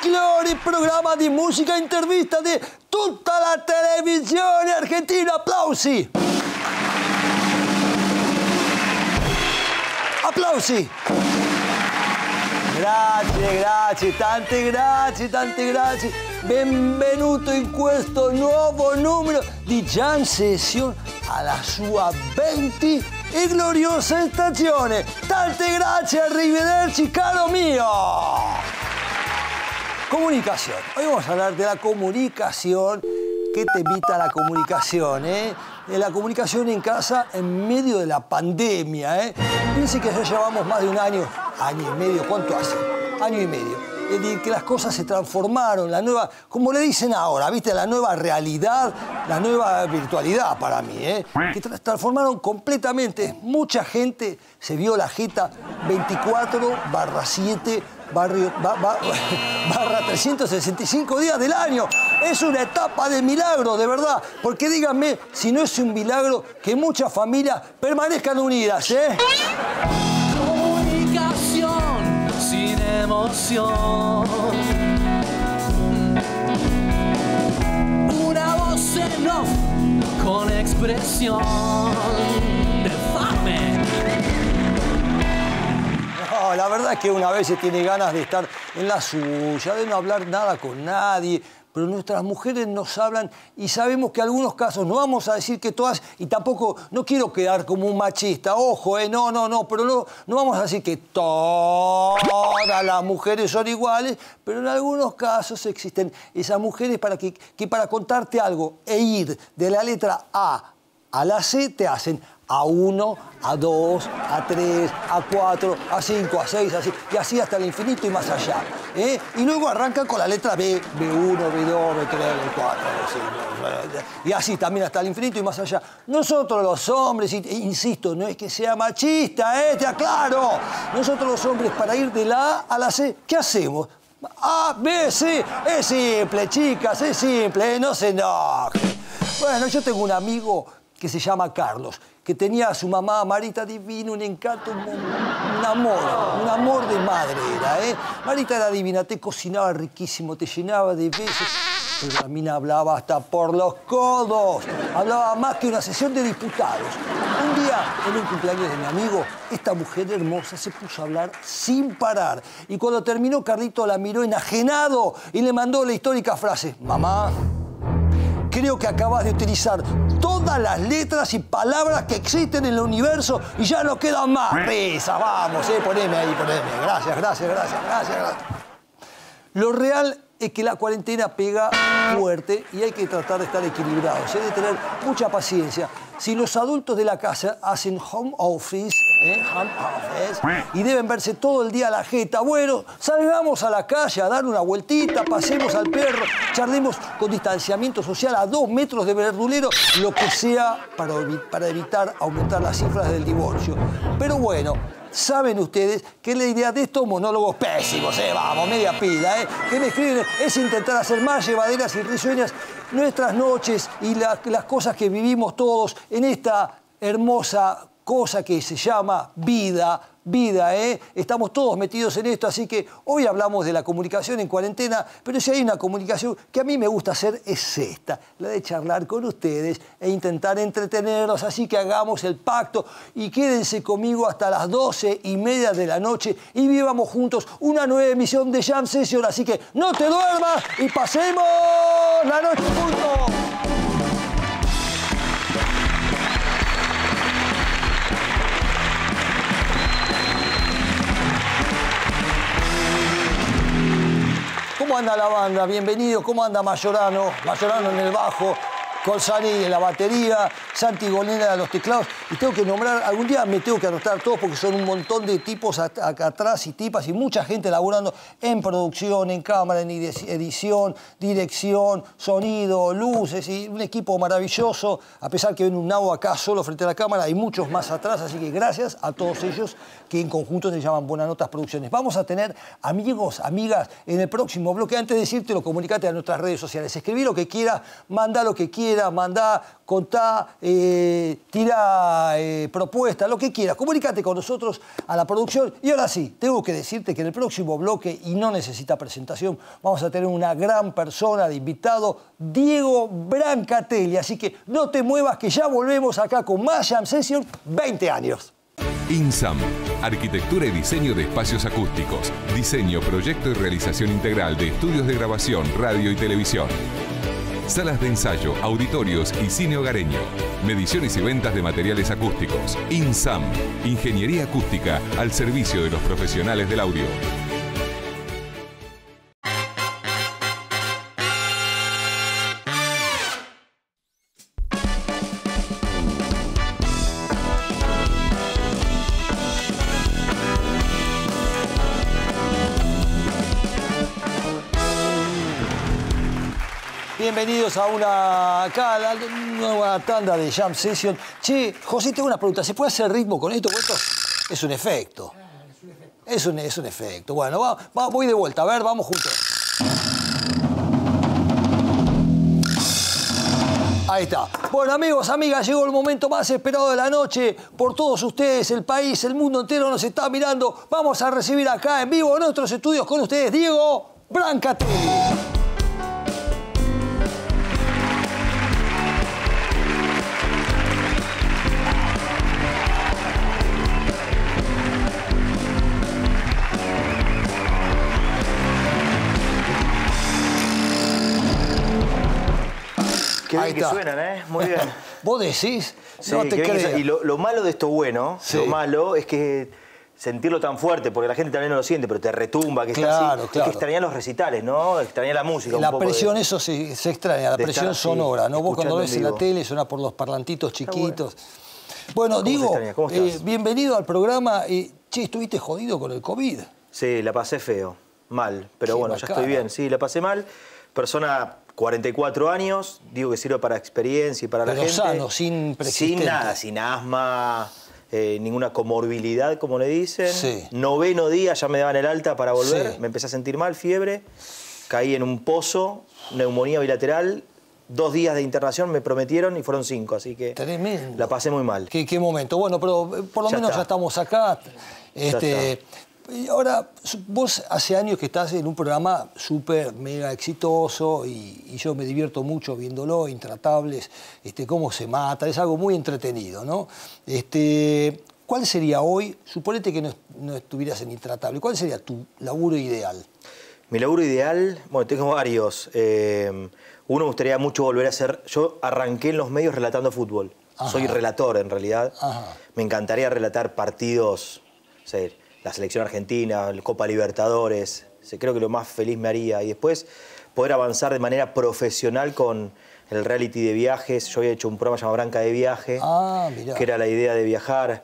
folclore, programa di musica intervista di tutta la televisione argentina. Applausi! Applausi! Grazie, tante grazie. Benvenuto in questo nuovo numero di Jam Session alla sua 20 e gloriosa stagione. Tante grazie, arrivederci, caro mio. Comunicación. Hoy vamos a hablar de la comunicación. ¿Qué te evita la comunicación, De la comunicación en casa en medio de la pandemia, Piense que ya llevamos más de un año y medio, ¿cuánto hace? Año y medio. Es decir, que las cosas se transformaron, la nueva, como le dicen ahora, ¿viste? La nueva realidad, la nueva virtualidad para mí, Que transformaron completamente. Mucha gente se vio la jeta 24/7 barra 365 días del año. Es una etapa de milagro, de verdad. Porque díganme si no es un milagro que muchas familias permanezcan unidas, Comunicación sin emoción. Una voz en off con expresión de fame. No, la verdad es que una vez se tiene ganas de estar en la suya, de no hablar nada con nadie, pero nuestras mujeres nos hablan y sabemos que en algunos casos, no vamos a decir que todas, y tampoco, no quiero quedar como un machista, ojo, no, pero no vamos a decir que todas las mujeres son iguales, pero en algunos casos existen esas mujeres que para contarte algo e ir de la letra A a la C te hacen A1, A2, A3, A4, A5, A6, A7, y así hasta el infinito y más allá. Y luego arrancan con la letra B, B1, B2, B3, B4, B5, y así también hasta el infinito y más allá. Nosotros los hombres, insisto, no es que sea machista, te aclaro. Nosotros los hombres, para ir de la A a la C, ¿qué hacemos? A, B, C. Es simple, chicas, es simple, no se enojen. Bueno, yo tengo un amigo que se llama Carlos, que tenía a su mamá Marita divina, un encanto, un amor de madre era, Marita era divina, te cocinaba riquísimo, te llenaba de besos, pero la mina hablaba hasta por los codos, hablaba más que una sesión de diputados. Un día, en un cumpleaños de mi amigo, esta mujer hermosa se puso a hablar sin parar, y cuando terminó, Carlito la miró enajenado y le mandó la histórica frase: mamá, creo que acabas de utilizar todas las letras y palabras que existen en el universo y ya no quedan más. Risa, vamos, poneme ahí, poneme. Gracias. Lo real es que la cuarentena pega fuerte y hay que tratar de estar equilibrados, hay de tener mucha paciencia. Si los adultos de la casa hacen home office, y deben verse todo el día a la jeta, bueno, salgamos a la calle a dar una vueltita, pasemos al perro, charlemos con distanciamiento social a 2 metros de verdulero, lo que sea para evitar aumentar las cifras del divorcio. Pero bueno, saben ustedes que la idea de estos monólogos pésimos, vamos, media pila, que me escriben, es intentar hacer más llevaderas y risueñas nuestras noches y las cosas que vivimos todos en esta hermosa cosa que se llama vida, Estamos todos metidos en esto, así que hoy hablamos de la comunicación en cuarentena, pero si hay una comunicación que a mí me gusta hacer es esta, la de charlar con ustedes e intentar entretenerlos, así que hagamos el pacto y quédense conmigo hasta las 12:30 de la noche y vivamos juntos una nueva emisión de Jam Session, así que no te duermas y pasemos la noche juntos. ¿Cómo anda la banda? Bienvenido. ¿Cómo anda Mayorano? Mayorano en el bajo, Colsani en la batería, Santi Golena en los teclados. Y tengo que nombrar, algún día me tengo que anotar todos porque son un montón de tipos acá atrás y tipas y mucha gente laburando en producción, en cámara, en edición, dirección, sonido, luces y un equipo maravilloso. A pesar que ven un nabo acá solo frente a la cámara, hay muchos más atrás, así que gracias a todos ellos que en conjunto se llaman Buenas Notas Producciones. Vamos a tener amigos, amigas en el próximo bloque. Antes de decírtelo, comunicate a nuestras redes sociales. Escribí lo que quieras, manda lo que quieras. quieras, mandá, contá, tirá propuestas, lo que quieras. Comunícate con nosotros a la producción. Y ahora sí, tengo que decirte que en el próximo bloque, y no necesita presentación, vamos a tener una gran persona de invitado, Diego Brancatelli. Así que no te muevas, que ya volvemos acá con más Jam Session 20 años. INSAM, arquitectura y diseño de espacios acústicos, diseño, proyecto y realización integral de estudios de grabación, radio y televisión. Salas de ensayo, auditorios y cine hogareño. Mediciones y ventas de materiales acústicos. INSAM, ingeniería acústica al servicio de los profesionales del audio. Bienvenidos a a la nueva tanda de Jam Session. Che, José, tengo una pregunta. ¿Se puede hacer ritmo con esto? Esto es un efecto. Es un efecto. Bueno, voy de vuelta. A ver, vamos juntos. Ahí está. Bueno, amigos, amigas, llegó el momento más esperado de la noche por todos ustedes. El país, el mundo entero nos está mirando. Vamos a recibir acá en vivo en nuestros estudios con ustedes Diego Brancatelli. Qué bien que suenan, ¿eh? Muy bien. ¿Vos decís? Sí, no te creo. Y lo malo de esto bueno, sí, lo malo es que sentirlo tan fuerte, porque la gente también no lo siente, pero te retumba, que claro, está así. Claro. Es que extrañar los recitales, ¿no? Extrañar la música. La un poco presión, eso se extraña, la presión estar, sonora, ¿no? Vos cuando ves en la tele suena por los parlantitos chiquitos. Bueno, Diego, bienvenido al programa. Che, ¿estuviste jodido con el COVID? Sí, la pasé feo, mal, pero bueno, ya estoy bien. Sí, la pasé mal. Persona 44 años, digo que sirve para experiencia y para la gente. Pero sano, sin preexistente. Sin nada, sin asma, ninguna comorbilidad, como le dicen. Sí. 9º día ya me daban el alta para volver, sí, me empecé a sentir mal, fiebre, caí en un pozo, neumonía bilateral, 2 días de internación me prometieron y fueron 5, así que tremendo. La pasé muy mal. ¿Qué momento? Bueno, pero por lo menos ya estamos acá. Y ahora, vos hace años que estás en un programa súper, mega exitoso y yo me divierto mucho viéndolo, Intratables, cómo se mata, es algo muy entretenido, ¿no? ¿Cuál sería hoy, suponete que no estuvieras en Intratables, cuál sería tu laburo ideal? Mi laburo ideal, bueno, tengo varios. Uno me gustaría mucho volver a ser, yo arranqué en los medios relatando fútbol. Ajá. Soy relator en realidad. Ajá. Me encantaría relatar partidos, o sea, la selección argentina, la Copa Libertadores, creo que lo más feliz me haría. Y después poder avanzar de manera profesional con el reality de viajes. Yo había hecho un programa llamado Branca de Viaje, que era la idea de viajar.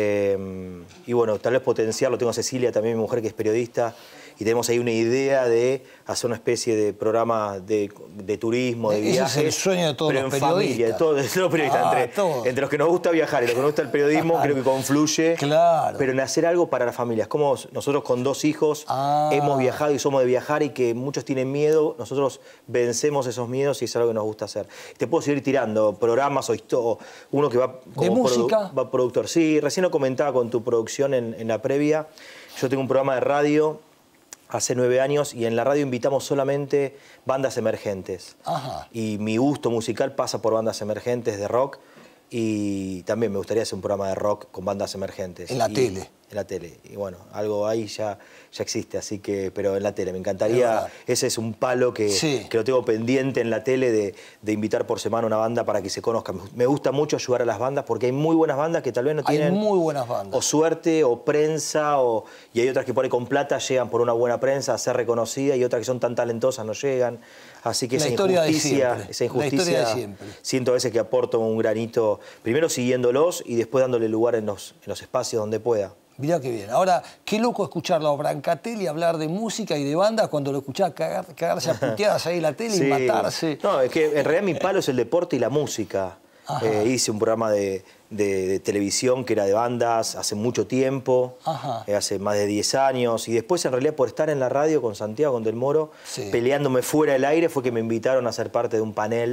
Y bueno, tal vez potenciarlo. Tengo a Cecilia, también mi mujer, que es periodista. Y tenemos ahí una idea de hacer una especie de programa de turismo, de viajes. Ese es el sueño de todos los periodistas. Familia, de todos los periodistas. Entre los que nos gusta viajar y los que nos gusta el periodismo, creo que confluye. Claro. Pero en hacer algo para las familias. Como nosotros con 2 hijos hemos viajado y somos de viajar y que muchos tienen miedo, nosotros vencemos esos miedos y es algo que nos gusta hacer. Te puedo seguir tirando programas o uno que va como ¿de música? Va productor. Sí, recién lo comentaba con tu producción en la previa. Yo tengo un programa de radio hace 9 años y en la radio invitamos solamente bandas emergentes. Ajá. Y mi gusto musical pasa por bandas emergentes de rock y también me gustaría hacer un programa de rock con bandas emergentes. En la tele. En la tele. Y bueno, algo ahí ya existe, así que, pero en la tele. Me encantaría, ese es un palo que lo tengo pendiente en la tele de invitar por semana una banda para que se conozca. Me gusta mucho ayudar a las bandas porque hay muy buenas bandas que tal vez no tienen... Hay muy buenas bandas. O suerte, o prensa, y hay otras que por ahí con plata llegan por una buena prensa a ser reconocidas y otras que son tan talentosas no llegan. Así que esa injusticia siento a veces que aporto un granito, primero siguiéndolos y después dándole lugar en los espacios donde pueda. Mirá qué bien. Ahora, qué loco escucharlo a Brancatelli hablar de música y de bandas cuando lo escuchás cagarse a puteadas ahí en la tele y matarse. No, es que en realidad mi palo es el deporte y la música. Hice un programa de televisión que era de bandas hace mucho tiempo, hace más de 10 años. Y después, en realidad, por estar en la radio con Santiago, con Del Moro, peleándome fuera del aire, fue que me invitaron a ser parte de un panel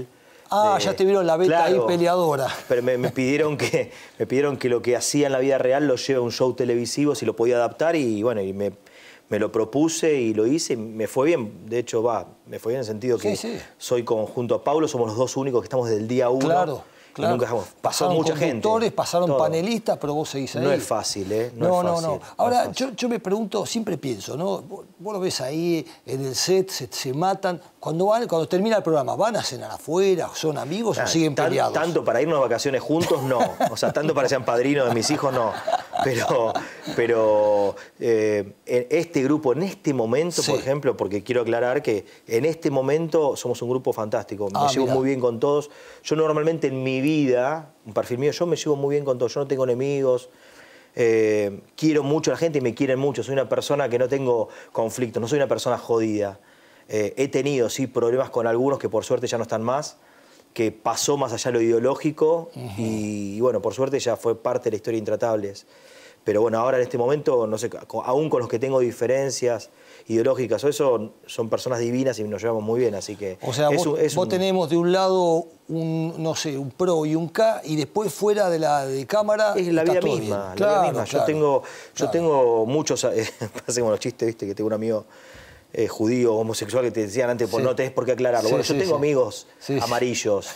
Ah, ya te vieron la beta ahí peleadora. Pero me pidieron que lo que hacía en la vida real lo lleve a un show televisivo, si lo podía adaptar, y bueno, y me lo propuse y lo hice, y me fue bien. De hecho, me fue bien en el sentido que soy junto a Paulo, somos los dos únicos que estamos desde el día 1. Claro. Claro. Nunca pasó mucha gente. Pasaron todo. Panelistas, pero vos seguís ahí. No es fácil, ¿eh? No. Ahora, yo me pregunto, siempre pienso, ¿no? Vos lo ves ahí, en el set, se matan. Cuando termina el programa, ¿van a cenar afuera? ¿Son amigos o siguen peleados? Tanto para irnos de vacaciones juntos, no. O sea, tanto para que sean padrinos de mis hijos, no. Pero en este grupo, en este momento, por ejemplo, porque quiero aclarar que en este momento somos un grupo fantástico. Me llevo muy bien con todos. Yo normalmente en mi vida, un perfil mío, yo me llevo muy bien con todos. Yo no tengo enemigos. Quiero mucho a la gente y me quieren mucho. Soy una persona que no tengo conflictos, no soy una persona jodida. He tenido, sí, problemas con algunos que por suerte ya no están más, que pasó más allá de lo ideológico y bueno, por suerte ya fue parte de la historia de Intratables. Pero bueno, ahora en este momento, no sé, aún con los que tengo diferencias ideológicas o eso, son personas divinas y nos llevamos muy bien, así que... O sea, vos tenemos de un lado un pro y un K, y después fuera de cámara... Es la vida misma, la vida misma. Yo tengo muchos... Pasa como los chistes, viste, que tengo un amigo judío, homosexual, que te decían antes, pues no tenés por qué aclararlo. Bueno, yo tengo amigos amarillos,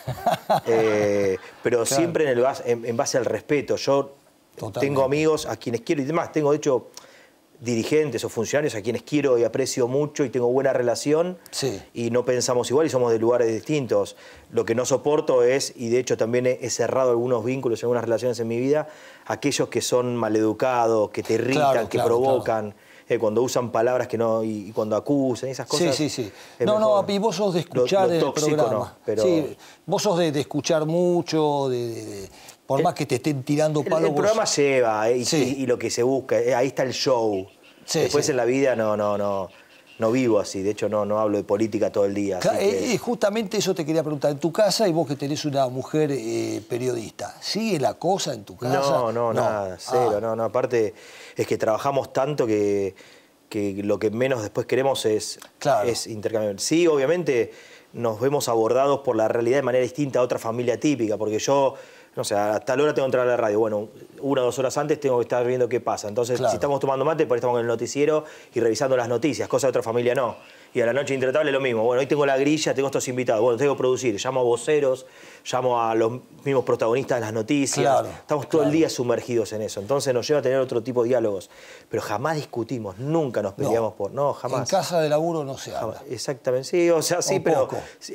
pero siempre en base al respeto. Yo tengo amigos a quienes quiero y demás. Tengo, de hecho, dirigentes o funcionarios a quienes quiero y aprecio mucho y tengo buena relación y no pensamos igual y somos de lugares distintos. Lo que no soporto es, y de hecho también he cerrado algunos vínculos y algunas relaciones en mi vida, aquellos que son maleducados, que te irritan, que provocan. Cuando usan palabras que no, y cuando acusan, esas cosas. Y vos sos de escuchar el programa. No, pero... vos sos de escuchar mucho, por más que te estén tirando palos. El programa lleva, y lo que se busca, ahí está el show. Después en la vida no vivo así, de hecho no hablo de política todo el día. Justamente eso te quería preguntar. En tu casa, y vos que tenés una mujer periodista, ¿sigue la cosa en tu casa? No, nada, cero. No, aparte es que trabajamos tanto que lo que menos después queremos es intercambiar. Sí, obviamente nos vemos abordados por la realidad de manera distinta a otra familia típica, porque yo... No sé, a tal hora tengo que entrar a la radio. Bueno, 1 o 2 horas antes tengo que estar viendo qué pasa. Entonces, si estamos tomando mate, por ahí estamos en el noticiero y revisando las noticias, cosa de otra familia no. Y a la noche Intratable lo mismo. Bueno, hoy tengo la grilla, tengo estos invitados. Bueno, tengo que producir. Llamo a voceros, llamo a los mismos protagonistas de las noticias. Estamos todo el día sumergidos en eso. Entonces nos lleva a tener otro tipo de diálogos. Pero jamás discutimos, nunca nos peleamos por... No, jamás. En casa de laburo no se habla. Exactamente, sí, o sea, sí, pero...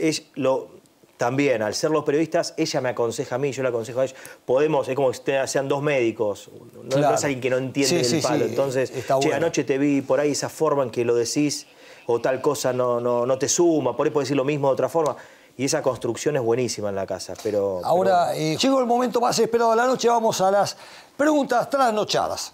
También, al ser los periodistas, ella me aconseja a mí, yo le aconsejo a ella. Podemos, es como que sean 2 médicos, no es alguien que no entiende el palo. Entonces, anoche te vi por ahí esa forma en que lo decís, o tal cosa no te suma, por ahí podés decir lo mismo de otra forma. Y esa construcción es buenísima en la casa, pero... Ahora, llegó el momento más esperado de la noche, vamos a las preguntas trasnochadas.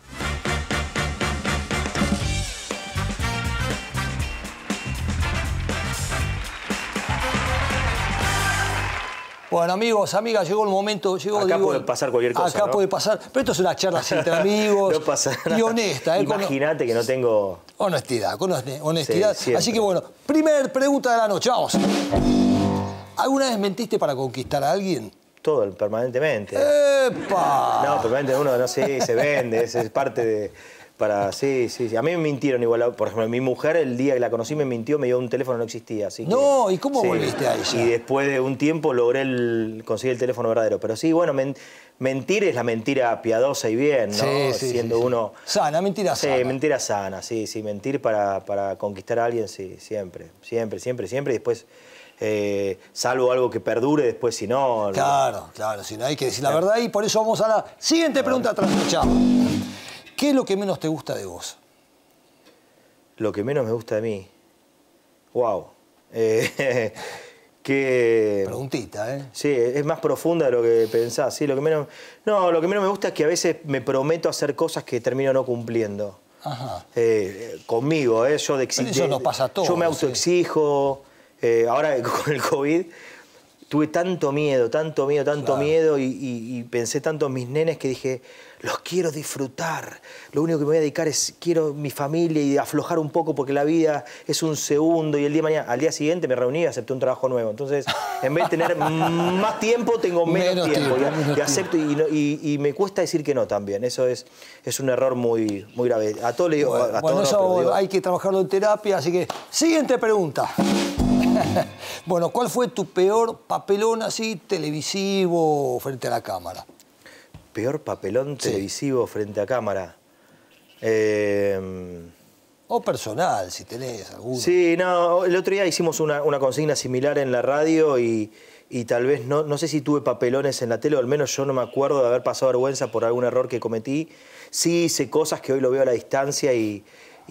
Bueno, amigos, amigas, llegó el momento. Acá puede pasar cualquier cosa. Acá puede pasar, pero esto es una charla entre amigos. No pasa nada. Y honesta. Imagínate que no tengo... Honestidad. Sí, así que bueno, primer pregunta de la noche, vamos. ¿Alguna vez mentiste para conquistar a alguien? Todo, permanentemente. ¡Epa! No, permanentemente uno, no sé, se vende, es parte de... Sí. A mí me mintieron igual. Por ejemplo, mi mujer, el día que la conocí, me mintió, me dio un teléfono, no existía. Así que, ¿y cómo volviste a ella? Y después de un tiempo logré conseguir el teléfono verdadero. Pero sí, bueno, mentir es la mentira piadosa y bien, ¿no? Siendo uno... Sana, mentira sana. Sí, mentira sana, sí. Mentir para conquistar a alguien, sí, siempre. Y después... salvo algo que perdure, después si no... Claro, si no hay que decir la verdad. Y por eso vamos a la siguiente pregunta trasnochada. ¿Qué es lo que menos te gusta de vos? Lo que menos me gusta de mí. Wow. Preguntita, ¿eh? Sí, es más profunda de lo que pensás. Sí, lo que menos me gusta es que a veces me prometo hacer cosas que termino no cumpliendo. Ajá. Conmigo, yo de exigir. Eso nos pasa a todos. Yo me autoexijo. Ahora con el COVID tuve tanto miedo y pensé tanto en mis nenes que dije, los quiero disfrutar. Lo único que me voy a dedicar es, quiero mi familia y aflojar un poco porque la vida es un segundo y el día de mañana, al día siguiente me reuní y acepté un trabajo nuevo. Entonces, en vez de tener más tiempo, tengo menos tiempo. Y acepto y me cuesta decir que no también. Eso es un error muy grave. A todos le digo... Bueno, eso hay que trabajarlo en terapia, así que... Siguiente pregunta. Bueno, ¿cuál fue tu peor papelón así televisivo frente a la cámara? Peor papelón televisivo frente a cámara. O personal, si tenés alguno. Sí, no, el otro día hicimos una consigna similar en la radio y tal vez, no sé si tuve papelones en la tele, o al menos yo no me acuerdo de haber pasado vergüenza por algún error que cometí. Sí hice cosas que hoy lo veo a la distancia y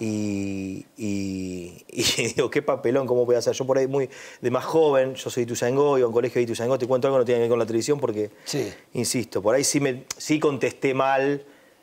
digo, qué papelón, ¿cómo voy a hacer? Yo por ahí de más joven, yo soy de Ituzaingó, iba a un colegio de Ituzaingó, te cuento algo, no tiene que ver con la televisión porque, insisto, por ahí sí contesté mal,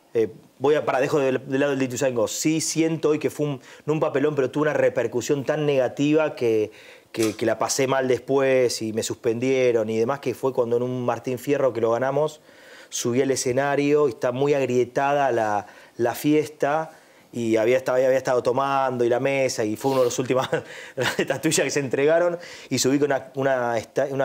dejo de lado el de Ituzaingó, sí siento hoy que fue no un papelón, pero tuvo una repercusión tan negativa que la pasé mal después y me suspendieron y demás, que fue cuando en un Martín Fierro que lo ganamos, subí al escenario y está muy agrietada la fiesta. Y había estado tomando y la mesa y fue una de las últimas estatuillas que se entregaron y subí con una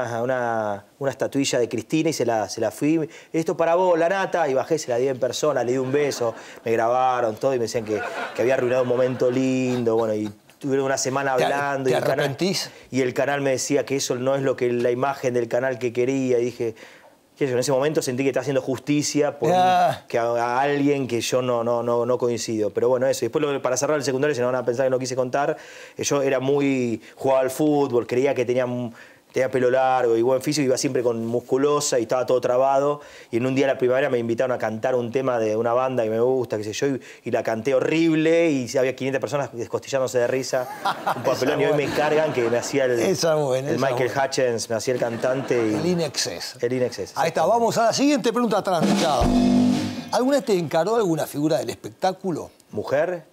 estatuilla de Cristina y se la fui. Esto para vos, la nata, y bajé, se la di en persona, le di un beso, me grabaron todo y me decían que había arruinado un momento lindo, bueno, y tuvieron una semana hablando. ¿Te arrepentís? Y el canal me decía que eso no es lo que la imagen del canal que quería y dije... En ese momento sentí que estaba haciendo justicia por que a alguien que yo no coincido. Pero bueno, eso. Y después, para cerrar el secundario, si no van a pensar que no quise contar, yo jugaba al fútbol, creía que tenía pelo largo y buen físico, iba siempre con musculosa y estaba todo trabado. Y en un día de la primavera me invitaron a cantar un tema de una banda que me gusta, qué sé yo, y la canté horrible y había 500 personas descostillándose de risa. Un papelón y hoy me encargan que me hacía el Michael Hutchins, me hacía el cantante. El In Excess. El In Excess. Ahí está, vamos a la siguiente pregunta trasnochada. ¿Alguna vez te encaró alguna figura del espectáculo? ¿Mujer?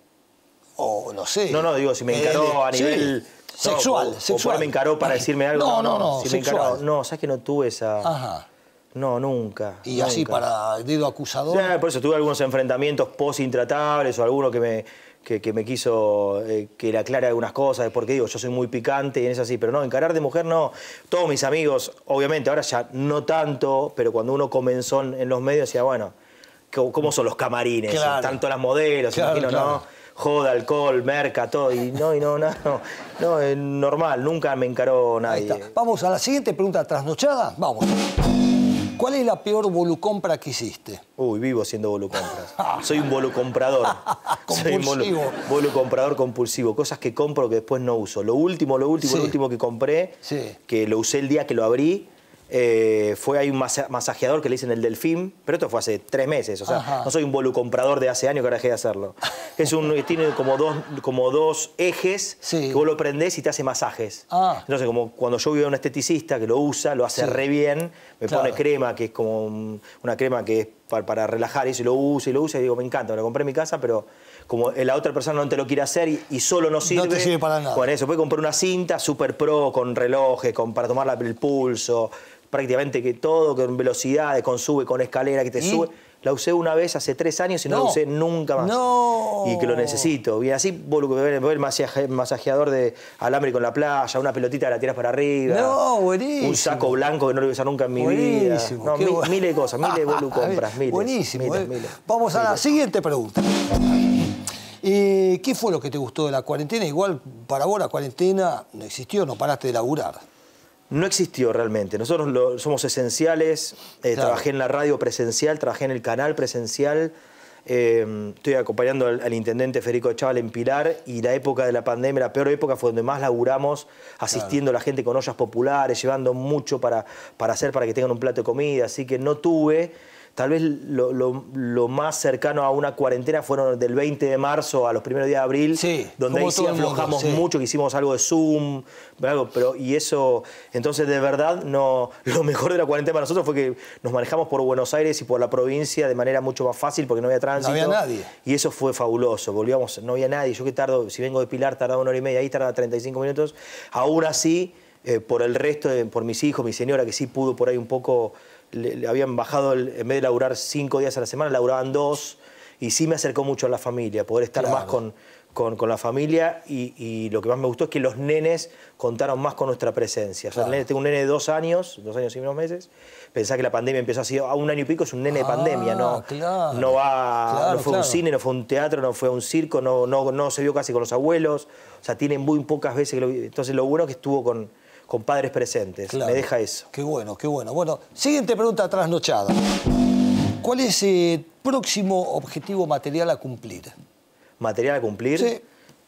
O no sé. No, digo, si me encaró a nivel... Sexual. ¿O me encaró para decirme algo? No, si sexual. Me encaró, no, sabes que no tuve esa... Ajá. No, nunca. ¿Y así para dedo acusador? Sí, por eso tuve algunos enfrentamientos post-intratables o alguno que me quiso que le aclare algunas cosas, porque digo, yo soy muy picante y en eso así, pero no, encarar de mujer no. Todos mis amigos, obviamente, ahora ya no tanto, pero cuando uno comenzó en los medios decía, bueno, ¿cómo son los camarines? Claro. Tanto las modelos, imagino, ¿no? Joda, alcohol, merca, todo. Y no, es normal, nunca me encaró nadie. Ahí está. Vamos a la siguiente pregunta trasnochada. Vamos. ¿Cuál es la peor volucompra que hiciste? Uy, vivo haciendo volucompras. Soy un volucomprador. Compulsivo. Soy un volucomprador compulsivo. Cosas que compro que después no uso. Lo último que compré, que lo usé el día que lo abrí, hay un masajeador que le dicen el Delfín, pero esto fue hace 3 meses, o sea, no soy un volucomprador de hace años que ahora dejé de hacerlo. Tiene como dos ejes que vos lo prendés y te hace masajes. Entonces, como cuando yo voy a un esteticista que lo usa, lo hace re bien, me pone crema, que es como una crema que es para relajar, y eso, y lo usa, y digo, me encanta, me lo compré en mi casa, pero como la otra persona no te lo quiere hacer y solo no sirve. No te sirve para nada. Bueno, eso, puedes comprar una cinta super pro con relojes, para tomar el pulso, prácticamente que todo, con velocidades, con sube, con escalera, que te sube. La usé una vez hace 3 años y no la usé nunca más. Y que lo necesito. Y así, el masajeador de alambre con la playa, una pelotita la tiras para arriba. Buenísimo. Un saco blanco que no lo voy a usar nunca en mi vida. Miles de cosas, miles de volucompras, miles. Buenísimo. Miles. Vamos a la siguiente pregunta. ¿Qué fue lo que te gustó de la cuarentena? Igual para vos la cuarentena no existió, no paraste de laburar. No existió realmente. Nosotros somos esenciales. Trabajé en la radio presencial, trabajé en el canal presencial. Estoy acompañando al intendente Federico Chaval en Pilar y la época de la pandemia, la peor época, fue donde más laburamos, asistiendo a la gente con ollas populares, llevando mucho para que tengan un plato de comida. Así que no tuve... Tal vez lo más cercano a una cuarentena fueron del 20 de marzo a los primeros días de abril, donde ahí sí aflojamos mucho, que hicimos algo de Zoom, y eso, entonces de verdad, lo mejor de la cuarentena para nosotros fue que nos manejamos por Buenos Aires y por la provincia de manera mucho más fácil porque no había tránsito. No había nadie. Y eso fue fabuloso, no había nadie. Yo que tardo, si vengo de Pilar, tardaba 1 hora y media, ahí tardaba 35 minutos. Aún así, por el resto, por mis hijos, mi señora, que sí pudo por ahí un poco, le habían bajado, en vez de laburar 5 días a la semana, laburaban 2, y sí me acercó mucho a la familia, poder estar más con la familia, y lo que más me gustó es que los nenes contaron más con nuestra presencia. O sea, tengo un nene de 2 años y unos meses. Pensá que la pandemia empezó así, a 1 año y pico es un nene de pandemia, no fue un cine, no fue un teatro, no fue un circo, no se vio casi con los abuelos. O sea, tienen muy pocas veces que lo vi. Entonces lo bueno es que estuvo con padres presentes. Me deja eso. Qué bueno, qué bueno. Bueno, siguiente pregunta trasnochada. ¿Cuál es el próximo objetivo material a cumplir? ¿Material a cumplir? Sí.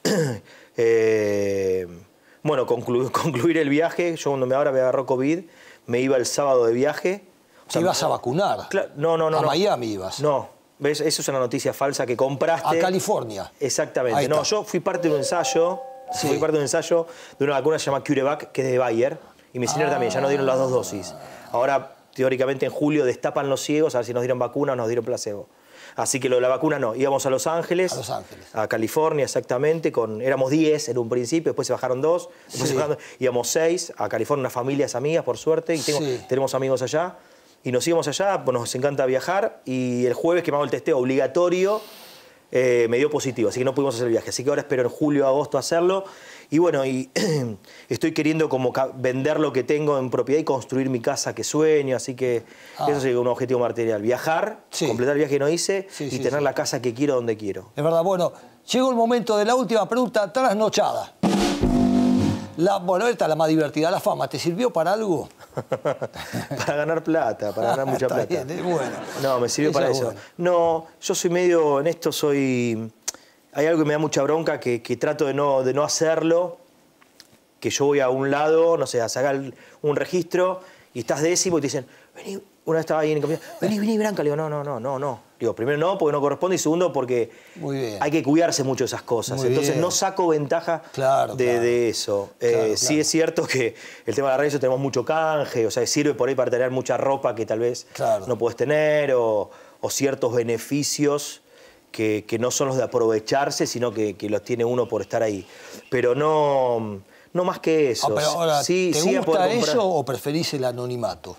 Bueno, concluir el viaje. Yo cuando ahora me agarró COVID, me iba el sábado de viaje. O sea, ¿te ibas a vacunar? No. ¿A Miami ibas? No. ¿Ves? Eso es una noticia falsa que compraste. ¿A California? Exactamente. No, yo fui parte de un ensayo. Sí. Fui parte de un ensayo de una vacuna que se llama CureVac, que es de Bayer. Y mi señora también, ya nos dieron las 2 dosis. Ahora, teóricamente, en julio destapan los ciegos a ver si nos dieron vacuna o nos dieron placebo. Así que lo de la vacuna no. Íbamos a Los Ángeles. A California, exactamente. Éramos 10 en un principio, después se bajaron 2. Íbamos 6. A California, unas familias amigas, por suerte. Y tenemos amigos allá. Y nos íbamos allá, pues nos encanta viajar. Y el jueves que me hago el testeo obligatorio, me dio positivo. Así que no pudimos hacer el viaje. Así que ahora espero en julio o agosto hacerlo. Y bueno, estoy queriendo como vender lo que tengo en propiedad y construir mi casa que sueño, así que eso sería un objetivo material. Viajar, completar el viaje que no hice y tener la casa que quiero donde quiero. Es verdad. Bueno, llegó el momento de la última pregunta trasnochada. Bueno, esta es la más divertida. ¿La fama te sirvió para algo? Para ganar plata, para ganar mucha plata. Bien, bueno. No, me sirvió para eso. Bueno. No, yo soy medio, en esto hay algo que me da mucha bronca, que trato de no hacerlo, que yo voy a un lado, no sé, a sacar un registro, y estás 10º y te dicen, vení, una vez estaba ahí en el comida, vení, Branca. Le digo, no. Digo, primero no, porque no corresponde, y segundo, porque hay que cuidarse mucho de esas cosas. Entonces no saco ventaja de eso. Sí es cierto que el tema de la radio tenemos mucho canje, o sea, sirve por ahí para tener mucha ropa que tal vez no puedes tener, o ciertos beneficios que no son los de aprovecharse, sino que los tiene uno por estar ahí. Pero no más que eso. Pero ahora, ¿te gusta eso o preferís el anonimato?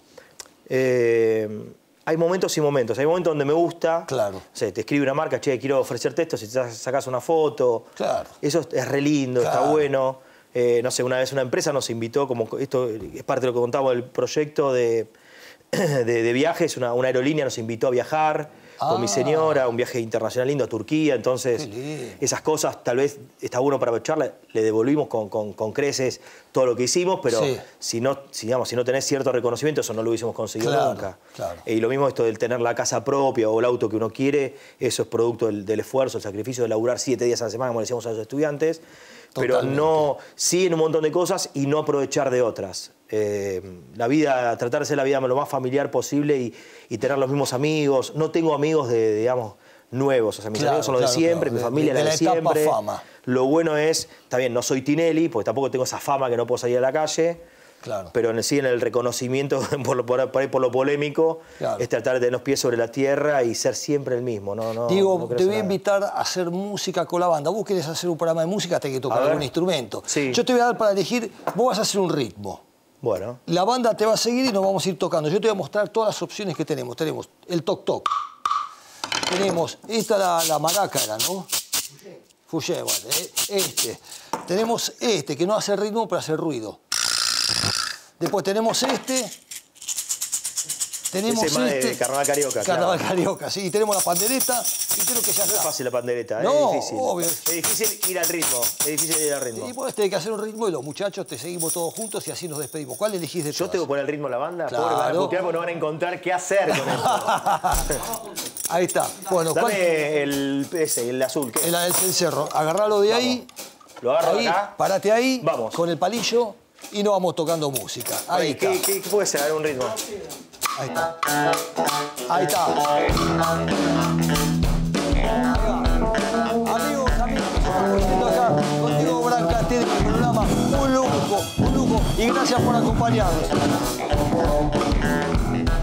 Hay momentos y momentos. Hay momentos donde me gusta. Claro. O sea, te escribe una marca, che, quiero ofrecerte esto, si te sacas una foto. Claro. Eso es re lindo, está bueno. No sé, una vez una empresa nos invitó, como esto es parte de lo que contamos del proyecto de viajes, una aerolínea nos invitó a viajar con mi señora, un viaje internacional lindo a Turquía. Entonces, esas cosas tal vez está bueno para aprovecharla. Le devolvimos con creces todo lo que hicimos, pero si no tenés cierto reconocimiento, eso no lo hubiésemos conseguido nunca. Claro. Y lo mismo esto del tener la casa propia o el auto que uno quiere, eso es producto del esfuerzo, el sacrificio de laburar 7 días a la semana, como le decíamos a los estudiantes. Totalmente. Pero sí en un montón de cosas y no aprovechar de otras. La vida, tratar de hacer la vida lo más familiar posible y tener los mismos amigos. No tengo amigos digamos, nuevos. O sea, mis amigos son los de siempre, mi familia es la de siempre. Fama. Lo bueno es, también no soy Tinelli, porque tampoco tengo esa fama que no puedo salir a la calle. Claro. Pero en el reconocimiento, por lo polémico, es tratar de tener los pies sobre la tierra y ser siempre el mismo. Digo, te voy a invitar a hacer música con la banda. Vos querés hacer un programa de música, tenés que tocar algún instrumento. Sí. Yo te voy a dar para elegir, vos vas a hacer un ritmo. Bueno. La banda te va a seguir y nos vamos a ir tocando. Yo te voy a mostrar todas las opciones que tenemos. Tenemos el toc-toc. Tenemos, esta la maraca era, ¿no? Fouché, bueno, Tenemos que no hace ritmo, pero hace ruido. Después tenemos tenemos ese más de Carnaval Carioca. Carnaval Carioca, sí. Y tenemos la pandereta y creo que ya está. No es fácil la pandereta, no, es difícil. Obvio. Es difícil ir al ritmo. Y vos tenés que hacer un ritmo y los muchachos te seguimos todos juntos y así nos despedimos. ¿Cuál elegís de todas? ¿Yo tengo que poner el ritmo a la banda? Claro. Pobre, van a putear porque no van a encontrar qué hacer con esto. Ahí está. Bueno, dame el azul. El cerro. Agarralo de ahí. Lo agarro ahí, acá. Parate ahí. Vamos. Con el palillo y nos vamos tocando música. Ahí está. ¿Qué puede ser? A ver, un ritmo. Ahí está. Ahí está. Amigos, acá contigo, Branca, tiene el programa un lujo. Y gracias por acompañarnos.